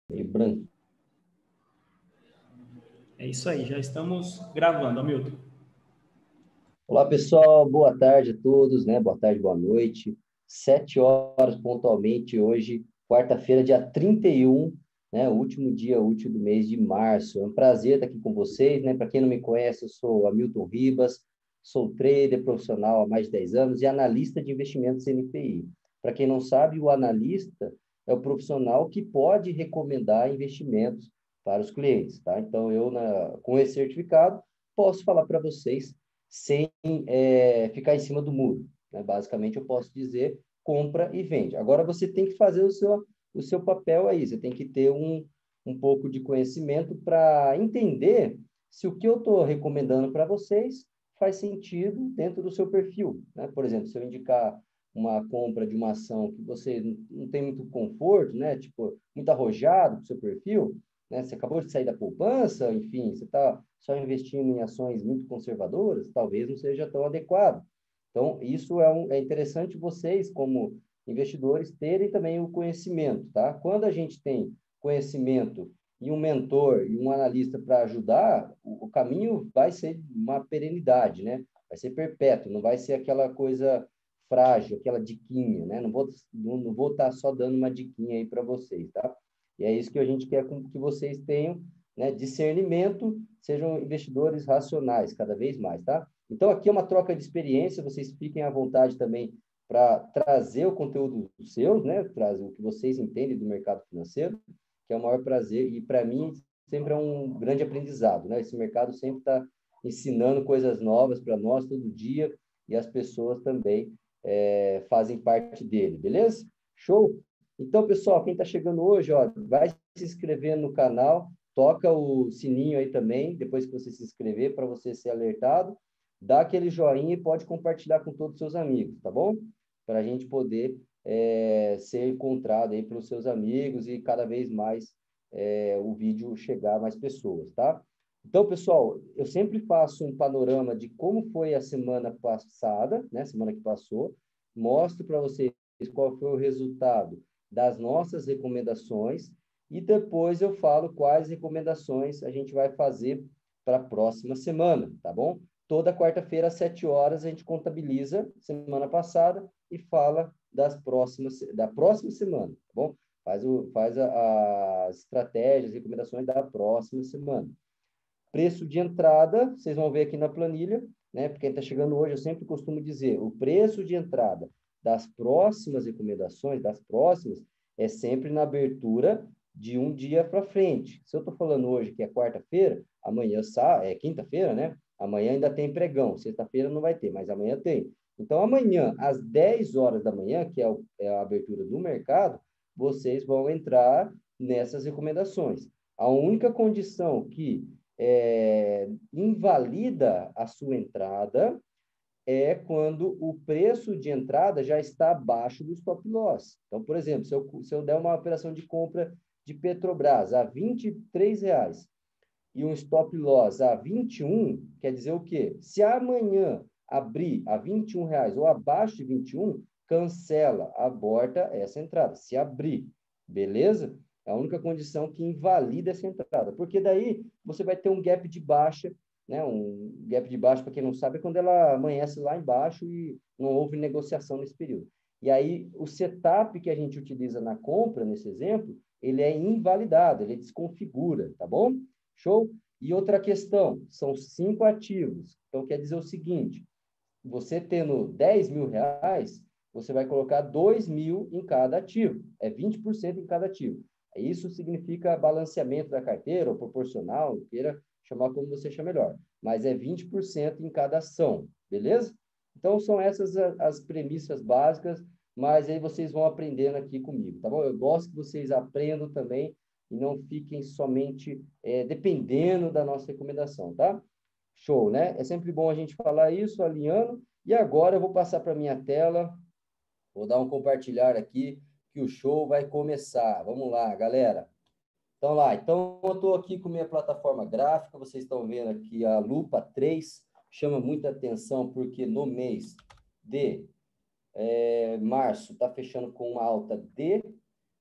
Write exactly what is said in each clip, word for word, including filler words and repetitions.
meio branco. É isso aí, já estamos gravando, Hamilton. Olá, pessoal, boa tarde a todos, né? Boa tarde, boa noite. Sete horas pontualmente hoje, quarta-feira, dia trinta e um, né? O último dia útil do mês de março. É um prazer estar aqui com vocês, né? Para quem não me conhece, eu sou Hamilton Ribas, sou trader profissional há mais de dez anos e analista de investimentos C N P I. Para quem não sabe, o analista é o profissional que pode recomendar investimentos para os clientes, tá? Então, eu, na, com esse certificado, posso falar para vocês sem é, ficar em cima do muro, né? Basicamente, eu posso dizer compra e vende. Agora, você tem que fazer o seu, o seu papel aí, você tem que ter um, um pouco de conhecimento para entender se o que eu estou recomendando para vocês faz sentido dentro do seu perfil, né? Por exemplo, se eu indicar uma compra de uma ação que você não tem muito conforto, né? Tipo, muito arrojado para o seu perfil, né? Você acabou de sair da poupança, enfim, você está só investindo em ações muito conservadoras, talvez não seja tão adequado. Então, isso é, um, é interessante vocês, como investidores, terem também o conhecimento, tá? Quando a gente tem conhecimento e um mentor e um analista para ajudar, o, o caminho vai ser uma perenidade, né? Vai ser perpétuo, não vai ser aquela coisa frágil, aquela diquinha, né? Não vou, não, não vou estar só dando uma diquinha aí para vocês, tá? E é isso que a gente quer que vocês tenham, né? Discernimento, sejam investidores racionais cada vez mais, tá? Então, aqui é uma troca de experiência, vocês fiquem à vontade também para trazer o conteúdo seu, né? Trazer o que vocês entendem do mercado financeiro, que é o maior prazer, e para mim sempre é um grande aprendizado, né? Esse mercado sempre está ensinando coisas novas para nós todo dia, e as pessoas também é, fazem parte dele, beleza? Show? Então, pessoal, quem está chegando hoje, ó, vai se inscrever no canal, toca o sininho aí também, depois que você se inscrever, para você ser alertado, dá aquele joinha e pode compartilhar com todos os seus amigos, tá bom? Para a gente poder é, ser encontrado aí pelos seus amigos e cada vez mais é, o vídeo chegar a mais pessoas, tá? Então, pessoal, eu sempre faço um panorama de como foi a semana passada, né? Semana que passou, mostro para vocês qual foi o resultado das nossas recomendações e depois eu falo quais recomendações a gente vai fazer para a próxima semana, tá bom? Toda quarta-feira, às sete horas, a gente contabiliza semana passada e fala das próximas, da próxima semana, tá bom? Faz, o, faz a, as estratégias, recomendações da próxima semana. Preço de entrada, vocês vão ver aqui na planilha, né? Porque quem está chegando hoje, eu sempre costumo dizer, o preço de entrada das próximas recomendações, das próximas, é sempre na abertura de um dia para frente. Se eu estou falando hoje que é quarta-feira, amanhã é quinta-feira, né? Amanhã ainda tem pregão, sexta-feira não vai ter, mas amanhã tem. Então, amanhã, às dez horas da manhã, que é, o, é a abertura do mercado, vocês vão entrar nessas recomendações. A única condição que é, invalida a sua entrada é quando o preço de entrada já está abaixo do stop loss. Então, por exemplo, se eu, se eu der uma operação de compra de Petrobras a vinte e três reais e um stop loss a vinte e um, quer dizer o quê? Se amanhã abrir a vinte e um reais ou abaixo de vinte e um, cancela, aborta essa entrada. Se abrir, beleza? É a única condição que invalida essa entrada, porque daí você vai ter um gap de baixa, né? Um gap de baixa, para quem não sabe, é quando ela amanhece lá embaixo e não houve negociação nesse período. E aí, o setup que a gente utiliza na compra, nesse exemplo, ele é invalidado, ele desconfigura, tá bom? Show? E outra questão, são cinco ativos. Então, quer dizer o seguinte, você tendo dez mil reais, você vai colocar dois mil em cada ativo. É vinte por cento em cada ativo. Isso significa balanceamento da carteira, ou proporcional, queira chamar como você achar melhor. Mas é vinte por cento em cada ação, beleza? Então, são essas as premissas básicas, mas aí vocês vão aprendendo aqui comigo, tá bom? Eu gosto que vocês aprendam também e não fiquem somente é, dependendo da nossa recomendação, tá? Show, né? É sempre bom a gente falar isso, alinhando. E agora eu vou passar para a minha tela, vou dar um compartilhar aqui, que o show vai começar. Vamos lá, galera. Então, lá. Então, eu estou aqui com minha plataforma gráfica, vocês estão vendo aqui a lupa três, chama muita atenção porque no mês de é, março está fechando com uma alta de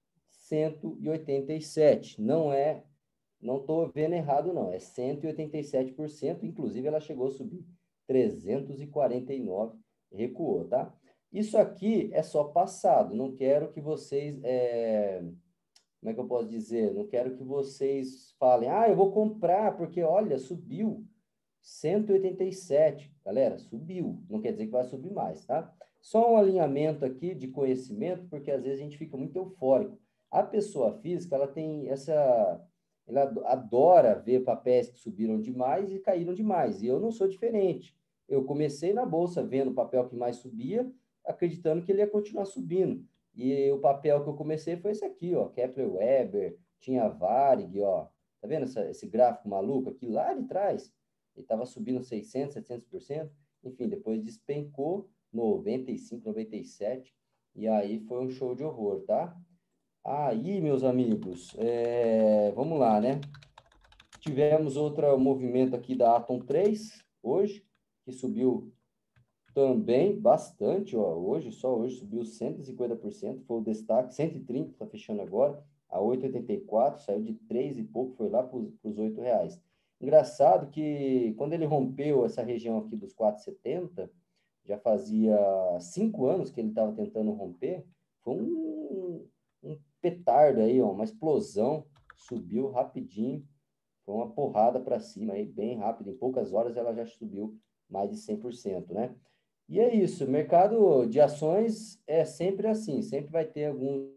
cento e oitenta e sete. Não é, não estou vendo errado, não. É cento e oitenta e sete por cento. Inclusive, ela chegou a subir trezentos e quarenta e nove, recuou, tá? Isso aqui é só passado. Não quero que vocês... É... Como é que eu posso dizer? Não quero que vocês falem, ah, eu vou comprar, porque, olha, subiu cento e oitenta e sete. Galera, subiu. Não quer dizer que vai subir mais, tá? Só um alinhamento aqui de conhecimento, porque às vezes a gente fica muito eufórico. A pessoa física, ela tem essa... Ela adora ver papéis que subiram demais e caíram demais. E eu não sou diferente. Eu comecei na bolsa vendo o papel que mais subia, acreditando que ele ia continuar subindo. E o papel que eu comecei foi esse aqui, ó, Kepler Weber, tinha Varig, ó. Tá vendo essa, esse gráfico maluco aqui lá de trás? Ele estava subindo seiscentos, setecentos por cento. Enfim, depois despencou noventa e cinco, noventa e sete. E aí foi um show de horror, tá? Aí, meus amigos, é... vamos lá, né? Tivemos outro movimento aqui da Atom três, hoje, que subiu também bastante, ó, hoje, só hoje subiu cento e cinquenta por cento, foi o destaque, cento e trinta, está fechando agora, a oito e oitenta e quatro, saiu de três e pouco, foi lá para os oito reais. Engraçado que quando ele rompeu essa região aqui dos quatro e setenta, já fazia cinco anos que ele estava tentando romper, foi um, um petardo aí, ó, uma explosão, subiu rapidinho, foi uma porrada para cima aí, bem rápido, em poucas horas ela já subiu mais de cem por cento, né? E é isso, o mercado de ações é sempre assim, sempre vai ter alguns,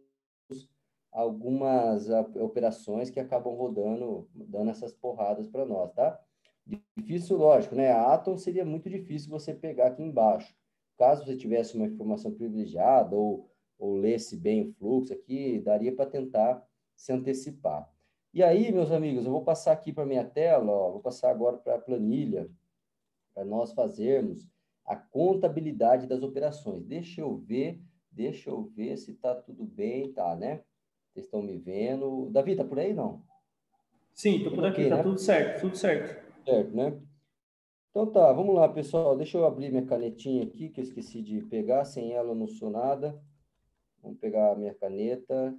algumas operações que acabam rodando, dando essas porradas para nós, tá? Difícil, lógico, né? A Atom seria muito difícil você pegar aqui embaixo. Caso você tivesse uma informação privilegiada ou, ou lesse bem o fluxo aqui, daria para tentar se antecipar. E aí, meus amigos, eu vou passar aqui para minha tela, ó, vou passar agora para a planilha, para nós fazermos a contabilidade das operações. Deixa eu ver, deixa eu ver se está tudo bem, tá, né? Vocês estão me vendo. Davi, tá por aí, não? Sim, tô por Tudo aqui, ok, tá né? tudo certo, tudo certo. Certo, né? Então tá, vamos lá, pessoal. Deixa eu abrir minha canetinha aqui, que eu esqueci de pegar. Sem ela eu não sou nada. Vamos pegar a minha caneta.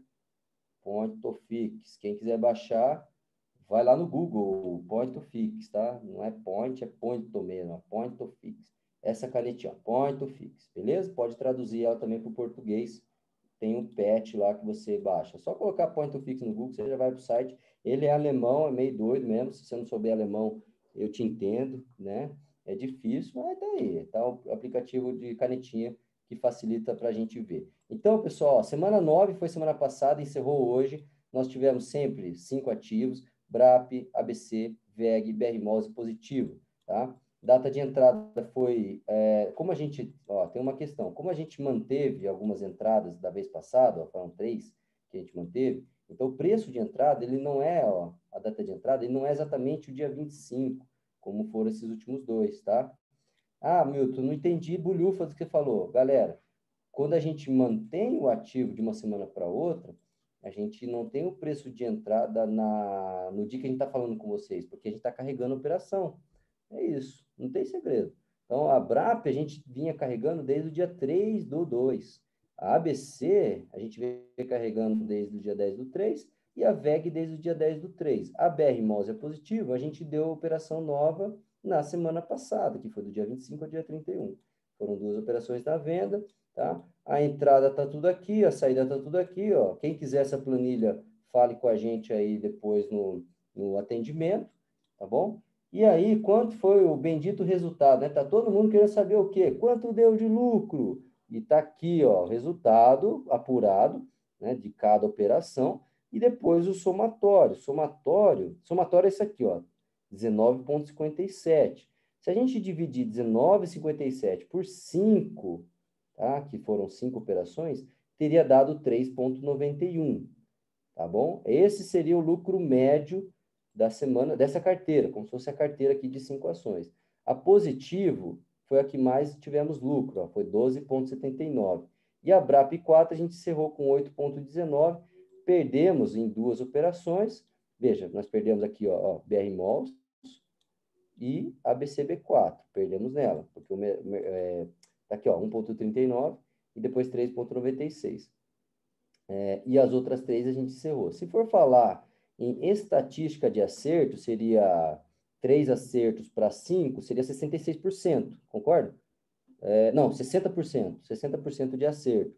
Point.fix. Quem quiser baixar, vai lá no Google, Point.fix, tá? Não é Point, é Point mesmo, é Point.fix. Essa canetinha, Point.fix, beleza? Pode traduzir ela também para o português. Tem um patch lá que você baixa. É só colocar Point.fix no Google, você já vai para o site. Ele é alemão, é meio doido mesmo. Se você não souber alemão, eu te entendo, né? É difícil, mas tá aí. Tá o aplicativo de canetinha que facilita para a gente ver. Então, pessoal, semana nove foi semana passada, encerrou hoje. Nós tivemos sempre cinco ativos, B R A P, A B C, V E G, B R Mose positivo, tá? Data de entrada foi, é, como a gente, ó, tem uma questão, como a gente manteve algumas entradas da vez passada, ó, foram três que a gente manteve, então o preço de entrada, ele não é, ó, a data de entrada, ele não é exatamente o dia vinte e cinco, como foram esses últimos dois, tá? Ah, Milton, não entendi bulhufa do que você falou. Galera, quando a gente mantém o ativo de uma semana para outra, a gente não tem o preço de entrada na, no dia que a gente está falando com vocês, porque a gente está carregando a operação. É isso, não tem segredo. Então, a B R A P a gente vinha carregando desde o dia três do dois. A ABC a gente veio carregando desde o dia dez do três e a V E G desde o dia dez do três. A B R Mose é positivo, a gente deu a operação nova na semana passada, que foi do dia vinte e cinco ao dia trinta e um. Foram duas operações na venda, tá? A entrada está tudo aqui, a saída está tudo aqui, ó. Quem quiser essa planilha, fale com a gente aí depois no, no atendimento, tá bom? E aí, quanto foi o bendito resultado, né? Tá todo mundo querendo saber o quê? Quanto deu de lucro? E tá aqui, ó, o resultado apurado, né, de cada operação e depois o somatório. Somatório, somatório é esse aqui, ó, dezenove vírgula cinquenta e sete. Se a gente dividir dezenove vírgula cinquenta e sete por cinco, tá? Que foram cinco operações, teria dado três vírgula noventa e um, tá bom? Esse seria o lucro médio da semana, dessa carteira, como se fosse a carteira aqui de cinco ações. A positivo foi a que mais tivemos lucro, ó, foi doze vírgula setenta e nove. E a B R A P quatro a gente encerrou com oito vírgula dezenove, perdemos em duas operações, veja, nós perdemos aqui, ó, ó B R Malls e a B C B quatro, perdemos nela, porque o é, tá aqui, ó, um vírgula trinta e nove e depois três vírgula noventa e seis. é, e as outras três a gente encerrou. Se for falar em estatística de acerto, seria três acertos para cinco, seria sessenta e seis por cento, concorda? É, não, sessenta por cento, sessenta por cento de acerto.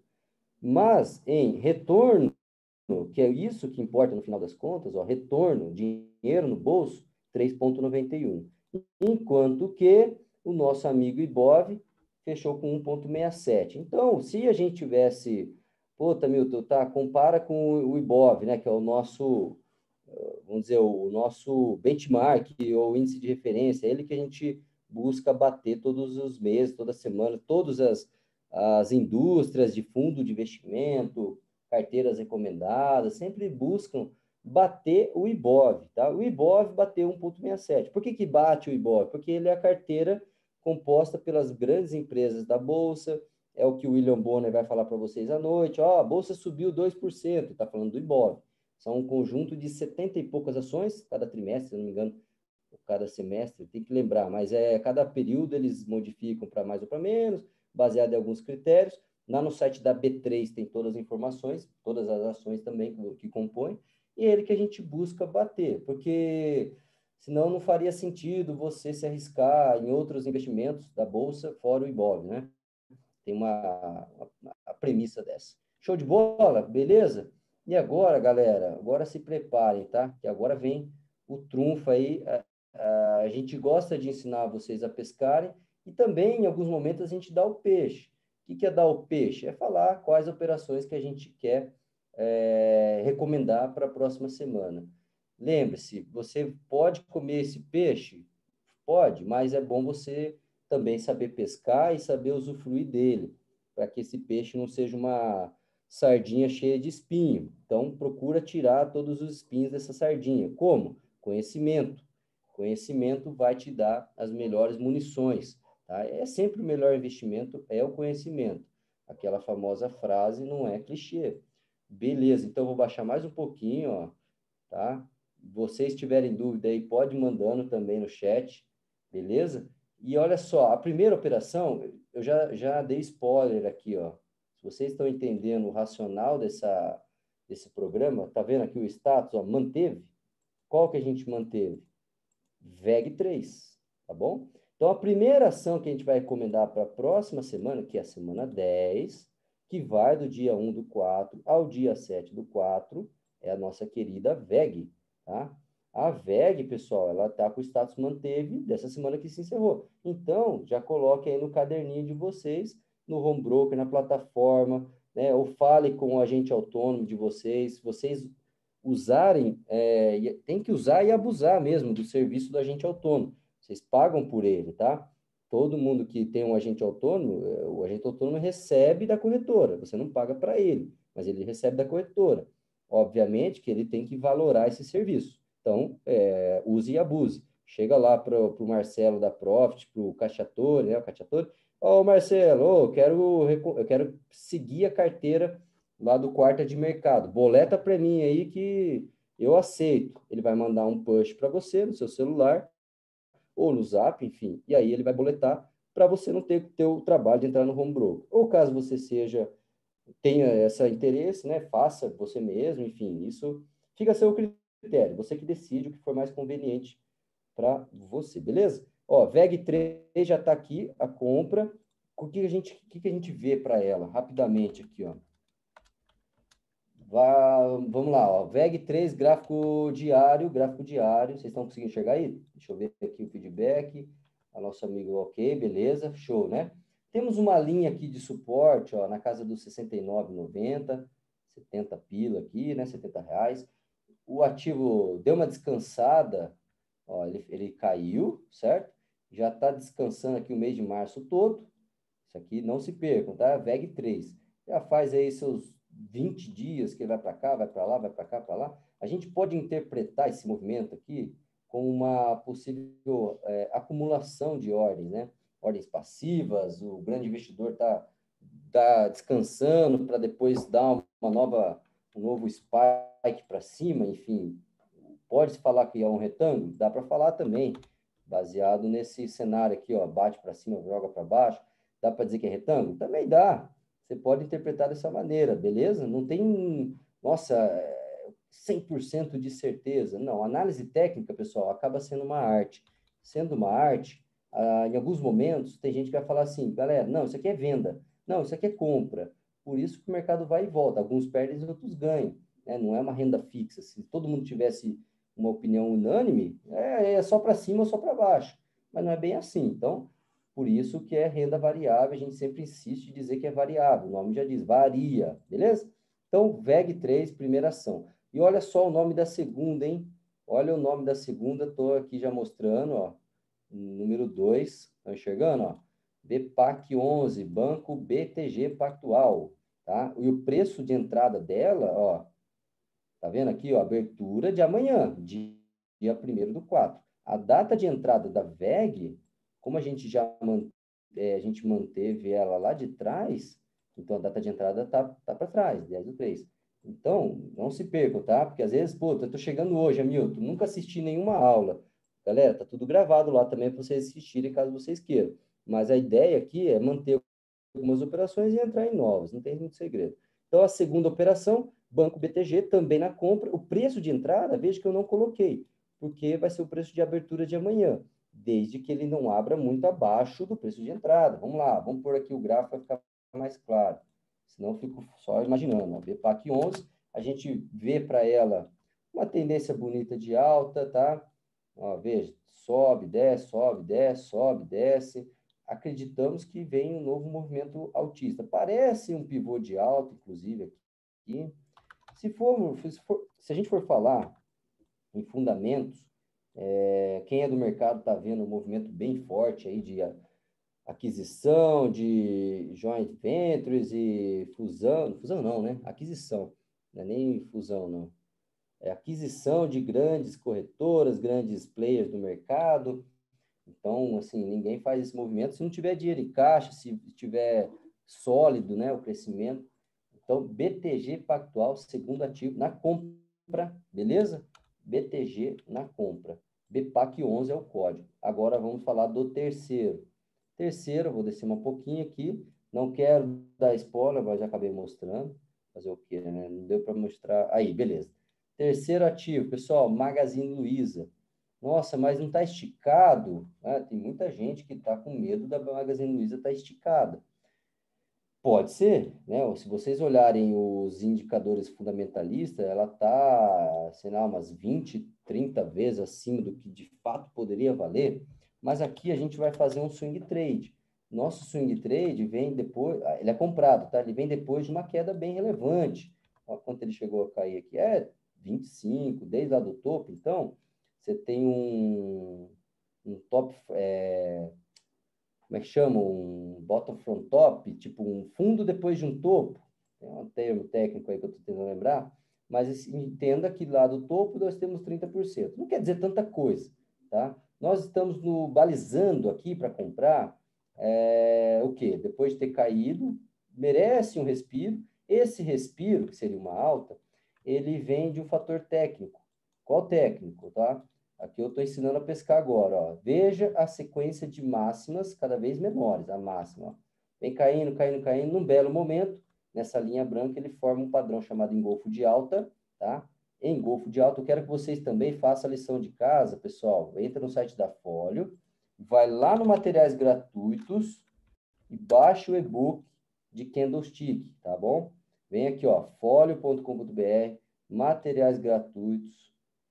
Mas em retorno, que é isso que importa no final das contas, ó, retorno, dinheiro no bolso, três vírgula noventa e um. Enquanto que o nosso amigo Ibov fechou com um vírgula sessenta e sete. Então, se a gente tivesse, pô, Tamilton, tá, compara com o Ibov, né, que é o nosso, vamos dizer, o nosso benchmark, ou índice de referência, é ele que a gente busca bater todos os meses, toda semana, todas as, as indústrias de fundo de investimento, carteiras recomendadas, sempre buscam bater o Ibov, tá? O Ibov bateu um vírgula sessenta e sete. Por que que bate o Ibov? Porque ele é a carteira composta pelas grandes empresas da Bolsa, é o que o William Bonner vai falar para vocês à noite, ó, a Bolsa subiu dois por cento, está falando do Ibov. São um conjunto de setenta e poucas ações, cada trimestre, se não me engano, cada semestre, tem que lembrar, mas é cada período eles modificam para mais ou para menos, baseado em alguns critérios. Lá no site da B três tem todas as informações, todas as ações também que, que compõem, e é ele que a gente busca bater, porque senão não faria sentido você se arriscar em outros investimentos da Bolsa, fora o Ibov, né? Tem uma, uma a premissa dessa. Show de bola? Beleza? E agora, galera, agora se preparem, tá? Que agora vem o trunfo aí. A, a, a gente gosta de ensinar vocês a pescarem e também, em alguns momentos, a gente dá o peixe. O que, que é dar o peixe? É falar quais operações que a gente quer é, recomendar para a próxima semana. Lembre-se, você pode comer esse peixe? Pode, mas é bom você também saber pescar e saber usufruir dele, para que esse peixe não seja uma sardinha cheia de espinho. Então, procura tirar todos os espinhos dessa sardinha. Como? Conhecimento. Conhecimento vai te dar as melhores munições. Tá? É sempre o melhor investimento, é o conhecimento. Aquela famosa frase não é clichê. Beleza, então vou baixar mais um pouquinho, ó, tá? Vocês tiverem dúvida aí, pode ir mandando também no chat, beleza? E olha só, a primeira operação, eu já, já dei spoiler aqui, ó. Se vocês estão entendendo o racional dessa, desse programa, tá vendo aqui o status, ó, manteve? Qual que a gente manteve? V E G três, tá bom? Então, a primeira ação que a gente vai recomendar para a próxima semana, que é a semana dez, que vai do dia um do quatro ao dia sete do quatro, é a nossa querida V E G, tá? A V E G, pessoal, ela está com o status manteve dessa semana que se encerrou. Então, já coloque aí no caderninho de vocês, no home broker, na plataforma, né? Ou fale com o agente autônomo de vocês. Vocês usarem, é, tem que usar e abusar mesmo do serviço do agente autônomo. Vocês pagam por ele, tá? Todo mundo que tem um agente autônomo, o agente autônomo recebe da corretora. Você não paga para ele, mas ele recebe da corretora. Obviamente que ele tem que valorar esse serviço. Então, é, use e abuse. Chega lá para o Marcelo da Profit, para o Cacciatore, né? O Cacciatore, ó, oh, Marcelo, oh, eu, quero, eu quero seguir a carteira lá do quarta de mercado. Boleta para mim aí que eu aceito. Ele vai mandar um push para você no seu celular ou no Zap, enfim, e aí ele vai boletar para você não ter, ter o trabalho de entrar no home broker. Ou caso você seja, tenha esse interesse, né, faça você mesmo, enfim, isso fica a seu critério, você que decide o que for mais conveniente para você, beleza? Ó, V E G três já está aqui, a compra. O que a gente, o que a gente vê para ela? Rapidamente aqui, ó. Vá, vamos lá, ó. V E G três, gráfico diário, gráfico diário. Vocês estão conseguindo enxergar aí? Deixa eu ver aqui o feedback. A nosso amigo, ok, beleza, show, né? Temos uma linha aqui de suporte, ó, na casa dos sessenta e nove reais e noventa centavos, setenta pila aqui, né? setenta reais. O ativo deu uma descansada, ó, ele, ele caiu, certo? Já está descansando aqui o mês de março todo. Isso aqui não se percam, tá? V E G três. Já faz aí seus vinte dias que ele vai para cá, vai para lá, vai para cá, para lá. A gente pode interpretar esse movimento aqui como uma possível é, acumulação de ordens, né? Ordens passivas, o grande investidor está tá descansando para depois dar uma nova, um novo spike para cima, enfim. Pode-se falar que é um retângulo? Dá para falar também, baseado nesse cenário aqui, ó, bate para cima, joga para baixo. Dá para dizer que é retângulo? Também dá. Você pode interpretar dessa maneira, beleza? Não tem, nossa, cem por cento de certeza. Não, análise técnica, pessoal, acaba sendo uma arte. Sendo uma arte, ah, em alguns momentos, tem gente que vai falar assim, galera, não, isso aqui é venda. Não, isso aqui é compra. Por isso que o mercado vai e volta. Alguns perdem, outros ganham. Né? Não é uma renda fixa. Se todo mundo tivesse uma opinião unânime, é, é só para cima ou só para baixo. Mas não é bem assim. Então, por isso que é renda variável. A gente sempre insiste em dizer que é variável. O nome já diz, varia. Beleza? Então, V E G três, primeira ação. E olha só o nome da segunda, hein? Olha o nome da segunda, estou aqui já mostrando, ó. Número dois, estão enxergando, ó? B PAC onze, Banco B T G Pactual, tá? E o preço de entrada dela, ó, tá vendo aqui, ó, abertura de amanhã, dia primeiro do quatro. A data de entrada da V E G, como a gente já man, é, a gente manteve ela lá de trás, então a data de entrada tá, tá para trás, dez do três. Então, não se percam, tá? Porque às vezes, pô, eu tô chegando hoje, Hamilton, nunca assisti nenhuma aula. Galera, tá tudo gravado lá também para vocês assistirem, caso vocês queiram. Mas a ideia aqui é manter algumas operações e entrar em novas, não tem muito segredo. Então, a segunda operação, Banco B T G, também na compra. O preço de entrada, veja que eu não coloquei, porque vai ser o preço de abertura de amanhã, desde que ele não abra muito abaixo do preço de entrada. Vamos lá, vamos pôr aqui o gráfico para ficar mais claro. Senão eu fico só imaginando. A B PAC onze, a gente vê para ela uma tendência bonita de alta, tá? Ó, veja, sobe, desce, sobe, desce, sobe, desce. Acreditamos que vem um novo movimento altista. Parece um pivô de alta, inclusive, aqui. Se, for, se, for, se a gente for falar em fundamentos, é, quem é do mercado está vendo um movimento bem forte aí de aquisição, de joint ventures e fusão. Fusão não, né? Aquisição. Não é nem fusão, não. É aquisição de grandes corretoras, grandes players do mercado. Então, assim, ninguém faz esse movimento se não tiver dinheiro em caixa, se tiver sólido, né, o crescimento. Então, B T G Pactual, segundo ativo, na compra, beleza? B T G na compra. B PAC onze é o código. Agora vamos falar do terceiro. Terceiro, vou descer um pouquinho aqui. Não quero dar spoiler, mas já acabei mostrando. Fazer o quê, né? Não deu para mostrar. Aí, beleza. Terceiro ativo, pessoal, Magazine Luiza. Nossa, mas não está esticado? Ah, tem muita gente que está com medo da Magazine Luiza estar esticada. Pode ser, né? Se vocês olharem os indicadores fundamentalistas, ela está, sei lá, umas vinte, trinta vezes acima do que de fato poderia valer, mas aqui a gente vai fazer um swing trade. Nosso swing trade vem depois, ele é comprado, tá? Ele vem depois de uma queda bem relevante. Olha quanto ele chegou a cair aqui. É vinte e cinco, desde lá do topo. Então, você tem um, um top, é, como é que chama? Um bottom from top, tipo um fundo depois de um topo. Tem um termo técnico aí que eu estou tentando lembrar, mas entenda que lá do topo nós temos trinta por cento. Não quer dizer tanta coisa, tá? Nós estamos no, balizando aqui para comprar é, o quê? Depois de ter caído, merece um respiro. Esse respiro, que seria uma alta, ele vem de um fator técnico. Qual técnico, tá? Aqui eu estou ensinando a pescar agora, ó. Veja a sequência de máximas cada vez menores, a máxima, ó. Vem caindo, caindo, caindo, num belo momento, nessa linha branca ele forma um padrão chamado engolfo de alta, tá? Engolfo de alta, eu quero que vocês também façam a lição de casa, pessoal. Entra no site da Folio, vai lá no materiais gratuitos e baixa o e-book de Candlestick, tá bom? Vem aqui, ó, folio ponto com ponto br, materiais gratuitos.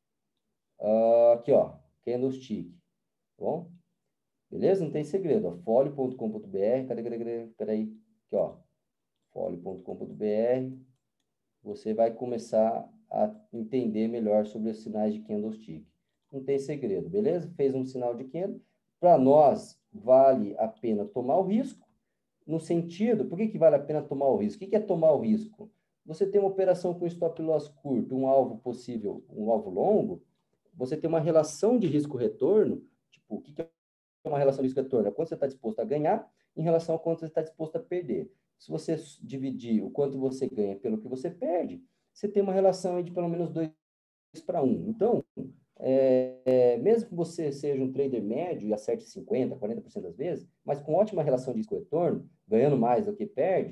Uh, aqui, ó, Candlestick, tá bom? Beleza? Não tem segredo, ó, folio ponto com ponto br, cadê, cadê, cadê? Peraí, aqui, ó, folio ponto com ponto br, você vai começar a entender melhor sobre os sinais de Candlestick. Não tem segredo, beleza? Fez um sinal de candle, para nós vale a pena tomar o risco, no sentido, por que que vale a pena tomar o risco? O que que é tomar o risco? Você tem uma operação com stop loss curto, um alvo possível, um alvo longo, você tem uma relação de risco-retorno, tipo, o que que é uma relação de risco-retorno? É quanto você está disposto a ganhar em relação ao quanto você está disposto a perder. Se você dividir o quanto você ganha pelo que você perde, você tem uma relação aí de pelo menos dois para um. Então, é, é, mesmo que você seja um trader médio e acerte cinquenta por cento, quarenta por cento das vezes, mas com ótima relação de risco-retorno, ganhando mais do que perde,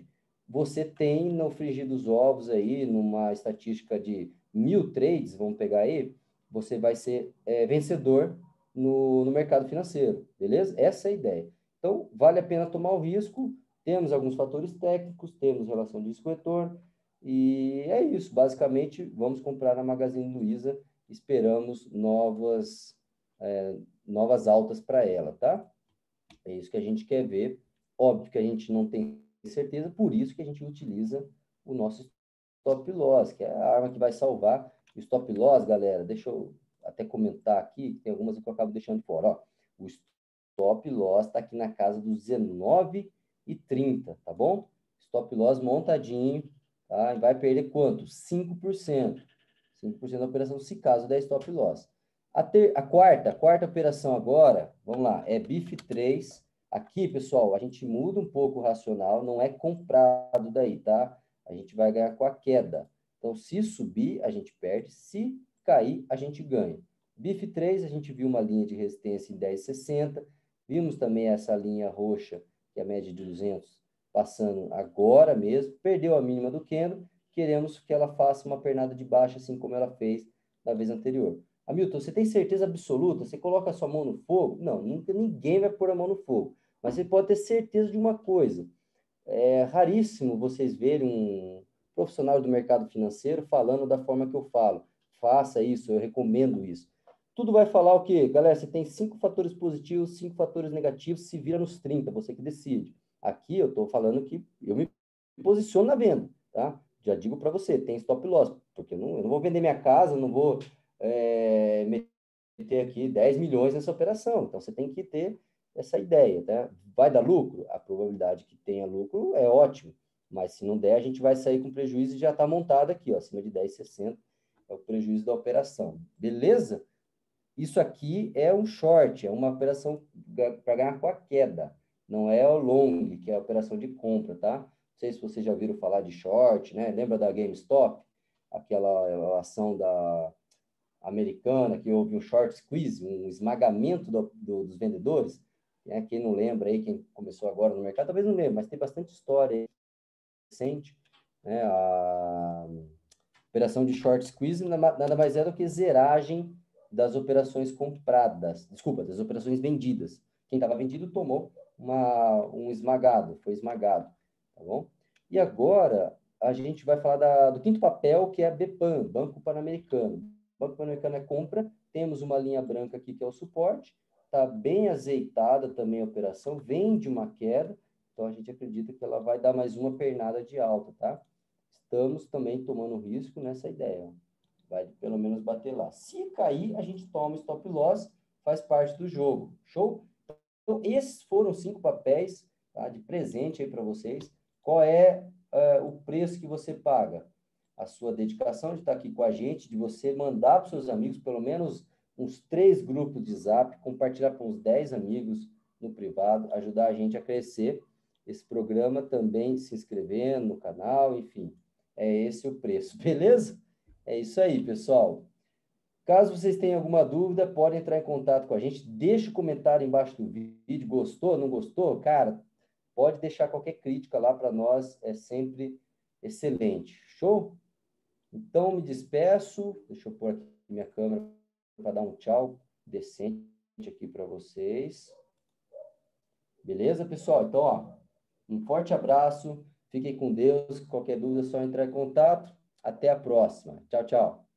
você tem no frigir dos ovos aí, numa estatística de mil trades, vamos pegar aí, você vai ser é, vencedor no, no mercado financeiro, beleza? Essa é a ideia. Então, vale a pena tomar o risco, temos alguns fatores técnicos, temos relação de risco-retorno, e é isso, basicamente, vamos comprar na Magazine Luiza, esperamos novas, é, novas altas para ela, tá? É isso que a gente quer ver. Óbvio que a gente não tem certeza, por isso que a gente utiliza o nosso stop loss, que é a arma que vai salvar. O stop loss, galera, deixa eu até comentar aqui, tem algumas que eu acabo deixando de fora. Ó, o stop loss está aqui na casa dos dezenove e trinta, tá bom? Stop loss montadinho, tá? E vai perder quanto? cinco por cento. cinco por cento da operação, se caso der stop loss. A, ter, a quarta, a quarta operação agora, vamos lá, é B I F três. Aqui, pessoal, a gente muda um pouco o racional, não é comprado daí, tá? A gente vai ganhar com a queda. Então, se subir, a gente perde. Se cair, a gente ganha. B I F três, a gente viu uma linha de resistência em dez e sessenta. Vimos também essa linha roxa, que é a média de duzentos, passando agora mesmo. Perdeu a mínima do candle. Queremos que ela faça uma pernada de baixa, assim como ela fez na vez anterior. Hamilton, você tem certeza absoluta? Você coloca a sua mão no fogo? Não, nunca ninguém vai pôr a mão no fogo. Mas você pode ter certeza de uma coisa. É raríssimo vocês verem um profissional do mercado financeiro falando da forma que eu falo. Faça isso, eu recomendo isso. Tudo vai falar o quê? Galera, você tem cinco fatores positivos, cinco fatores negativos, se vira nos trinta, você que decide. Aqui eu estou falando que eu me posiciono na venda, tá? Já digo para você, tem stop loss, porque eu não, eu não vou vender minha casa, não vou é, meter aqui dez milhões nessa operação. Então, você tem que ter essa ideia, tá? Vai dar lucro? A probabilidade que tenha lucro é ótimo, mas se não der, a gente vai sair com prejuízo e já está montado aqui, ó, acima de dez e sessenta, é o prejuízo da operação. Beleza? Isso aqui é um short, é uma operação para ganhar com a queda, não é o long, que é a operação de compra, tá? Não sei se vocês já ouviram falar de short, né? Lembra da GameStop? Aquela ação da americana que houve um short squeeze, um esmagamento do, do, dos vendedores. Né? Quem não lembra aí, quem começou agora no mercado, talvez não lembre, mas tem bastante história aí recente, né? A operação de short squeeze nada mais é do que zeragem das operações compradas, desculpa, das operações vendidas. Quem estava vendido tomou uma, um esmagado, foi esmagado, tá bom? E agora a gente vai falar da, do quinto papel, que é a BPAN, Banco Pan-Americano. Banco Pan-Americano é compra, temos uma linha branca aqui que é o suporte, está bem azeitada também a operação, vem de uma queda, então a gente acredita que ela vai dar mais uma pernada de alta, tá? Estamos também tomando risco nessa ideia. Vai pelo menos bater lá. Se cair, a gente toma stop loss, faz parte do jogo. Show? Então, esses foram cinco papéis, tá, de presente aí para vocês. Qual é uh, o preço que você paga? A sua dedicação de estar aqui com a gente, de você mandar para os seus amigos, pelo menos uns três grupos de zap, compartilhar com uns dez amigos no privado, ajudar a gente a crescer esse programa também, se inscrevendo no canal, enfim. É esse o preço, beleza? É isso aí, pessoal. Caso vocês tenham alguma dúvida, podem entrar em contato com a gente. Deixa o comentário embaixo do vídeo. Gostou, não gostou? Cara, pode deixar qualquer crítica lá para nós. É sempre excelente. Show? Então, me despeço. Deixa eu pôr aqui minha câmera para dar um tchau decente aqui para vocês. Beleza, pessoal? Então, ó, um forte abraço. Fiquem com Deus. Qualquer dúvida é só entrar em contato. Até a próxima. Tchau, tchau.